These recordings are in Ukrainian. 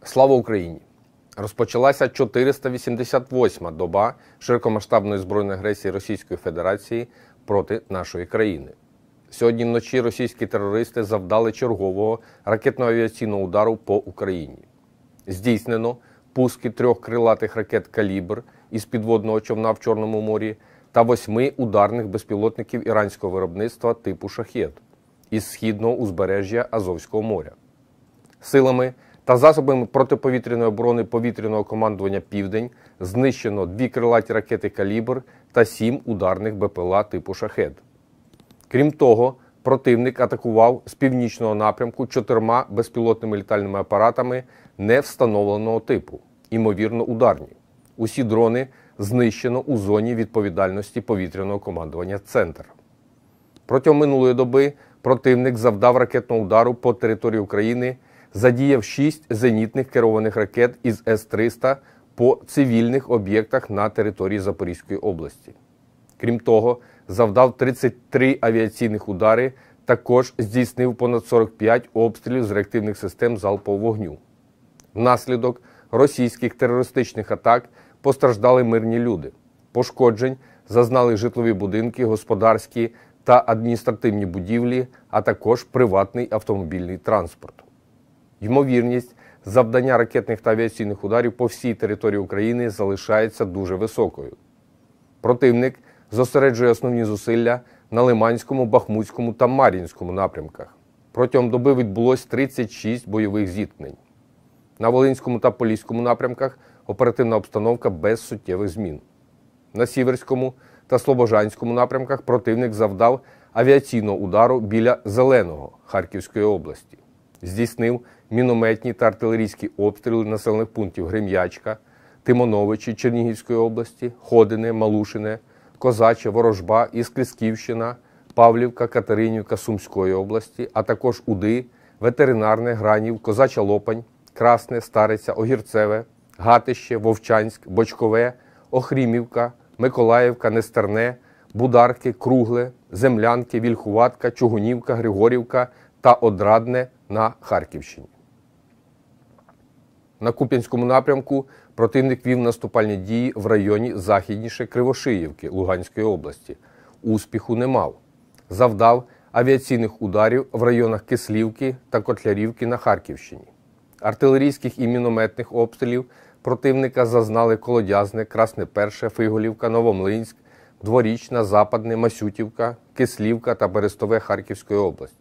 Слава Україні! Розпочалася 488-ма доба широкомасштабної збройної агресії Російської Федерації проти нашої країни. Сьогодні вночі російські терористи завдали чергового ракетно-авіаційного удару по Україні. Здійснено пуски 3 крилатих ракет «Калібр» із підводного човна в Чорному морі та 8 ударних безпілотників іранського виробництва типу «Шахед» із східного узбережжя Азовського моря. Силами та засобами протиповітряної оборони повітряного командування «Південь» знищено 2 крилаті ракети «Калібр» та 7 ударних БПЛА типу «Шахед». Крім того, противник атакував з північного напрямку 4 безпілотними літальними апаратами невстановленого типу, ймовірно ударні. Усі дрони знищено у зоні відповідальності повітряного командування «Центр». Протягом минулої доби противник завдав ракетного удару по території України, задіяв 6 зенітних керованих ракет із С-300 по цивільних об'єктах на території Запорізької області. Крім того, завдав 33 авіаційних удари, також здійснив понад 45 обстрілів з реактивних систем залпового вогню. Внаслідок російських терористичних атак постраждали мирні люди. Пошкоджень зазнали житлові будинки, господарські та адміністративні будівлі, а також приватний автомобільний транспорт. Ймовірність завдання ракетних та авіаційних ударів по всій території України залишається дуже високою. Противник зосереджує основні зусилля на Лиманському, Бахмутському та Мар'їнському напрямках. Протягом доби відбулось 36 бойових зіткнень. На Волинському та Поліському напрямках оперативна обстановка без суттєвих змін. На Сіверському та Слобожанському напрямках противник завдав авіаційного удару біля Зеленого Харківської області. Здійснив мінометні та артилерійські обстріли населених пунктів Грем'ячка, Тимоновичі Чернігівської області, Ходине, Малушине, Козаче, Ворожба, Іскрисківщина, Павлівка, Катеринівка Сумської області, а також Уди, Ветеринарне, Гранів, Козача Лопань, Красне, Стариця, Огірцеве, Гатище, Вовчанськ, Бочкове, Охрімівка, Миколаївка, Нестерне, Бударки, Кругле, Землянки, Вільхуватка, Чугунівка, Григорівка та Одрадне на Харківщині. На Куп'янському напрямку противник вів наступальні дії в районі західніше Кривошиївки Луганської області. Успіху не мав. Завдав авіаційних ударів в районах Кислівки та Котлярівки на Харківщині. Артилерійських і мінометних обстрілів противника зазнали Колодязне, Красне Перше, Фиголівка, Новомлинськ, Дворічна, Западне, Масютівка, Кислівка та Берестове Харківської області.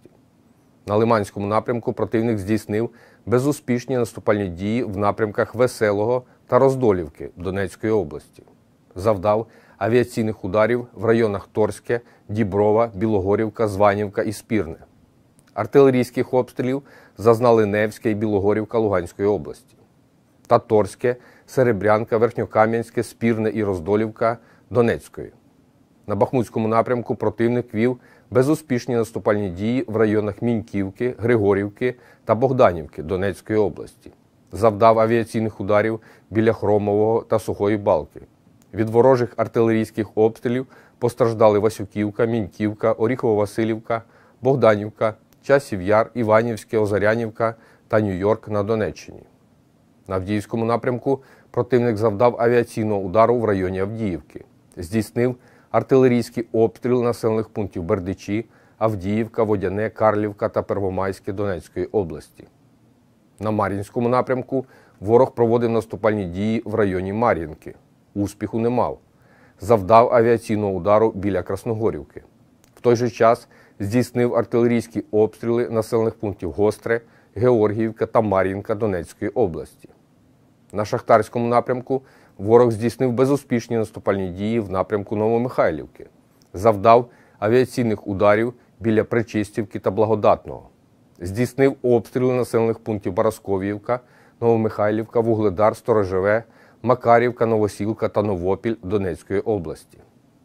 На Лиманському напрямку противник здійснив безуспішні наступальні дії в напрямках Веселого та Роздолівки Донецької області. Завдав авіаційних ударів в районах Торське, Діброва, Білогорівка, Званівка і Спірне. Артилерійських обстрілів зазнали Невське і Білогорівка Луганської області. Та Торське, Серебрянка, Верхньокам'янське, Спірне і Роздолівка Донецької. На Бахмутському напрямку противник вів безуспішні наступальні дії в районах Міньківки, Григорівки та Богданівки Донецької області. Завдав авіаційних ударів біля Хромового та Сухої Балки. Від ворожих артилерійських обстрілів постраждали Васюківка, Міньківка, Оріхово-Василівка, Богданівка, Часів Яр, Іванівське, Озарянівка та Нью-Йорк на Донеччині. На Авдіївському напрямку противник завдав авіаційного удару в районі Авдіївки. Здійснив артилерійські обстріли населених пунктів Бердичі, Авдіївка, Водяне, Карлівка та Первомайське Донецької області. На Мар'їнському напрямку ворог проводив наступальні дії в районі Мар'їнки. Успіху не мав. Завдав авіаційного удару біля Красногорівки. В той же час здійснив артилерійські обстріли населених пунктів Гостре, Георгіївка та Мар'їнка Донецької області. На Шахтарському напрямку ворог здійснив безуспішні наступальні дії в напрямку Новомихайлівки. Завдав авіаційних ударів біля Пречистівки та Благодатного. Здійснив обстріли населених пунктів Барасковіївка, Новомихайлівка, Вугледар, Сторожеве, Макарівка, Новосілка та Новопіль Донецької області.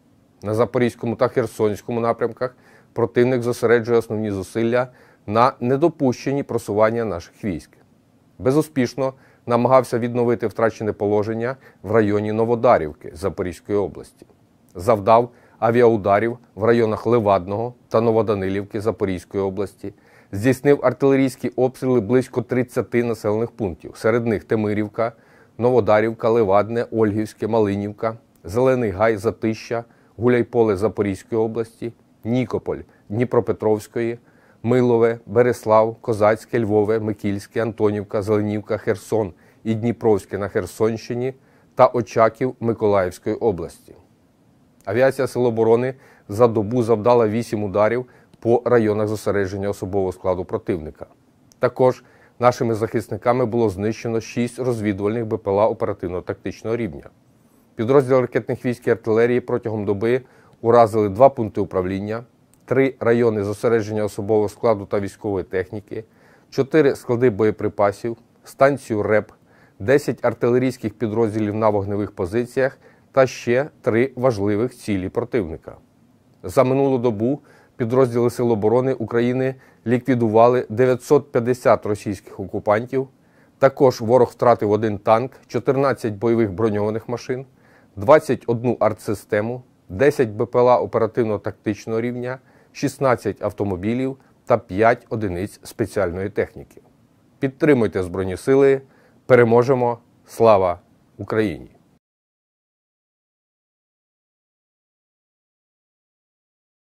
На Запорізькому та Херсонському напрямках противник зосереджує основні зусилля на недопущенні просування наших військ. Безуспішно намагався відновити втрачене положення в районі Новодарівки Запорізької області. Завдав авіаударів в районах Левадного та Новоданилівки Запорізької області, здійснив артилерійські обстріли близько 30 населених пунктів. Серед них Темирівка, Новодарівка, Левадне, Ольгівське, Малинівка, Зелений Гай, Затища, Гуляйполе Запорізької області, Нікополь Дніпропетровської, Милове, Береслав, Козацьке, Львове, Микільське, Антонівка, Зеленівка, Херсон і Дніпровське на Херсонщині та Очаків Миколаївської області. Авіація Сил оборони за добу завдала 8 ударів по районах зосередження особового складу противника. Також нашими захисниками було знищено 6 розвідувальних БПЛА оперативно-тактичного рівня. Підрозділи ракетних військ і артилерії протягом доби уразили 2 пункти управління, 3 райони зосередження особового складу та військової техніки, 4 склади боєприпасів, станцію РЕП, 10 артилерійських підрозділів на вогневих позиціях та ще 3 важливих цілі противника. За минулу добу підрозділи Сил оборони України ліквідували 950 російських окупантів. Також ворог втратив 1 танк, 14 бойових броньованих машин, 21 артсистему, 10 БПЛА оперативно-тактичного рівня, 16 автомобілів та 5 одиниць спеціальної техніки. Підтримуйте Збройні Сили, переможемо! Слава Україні!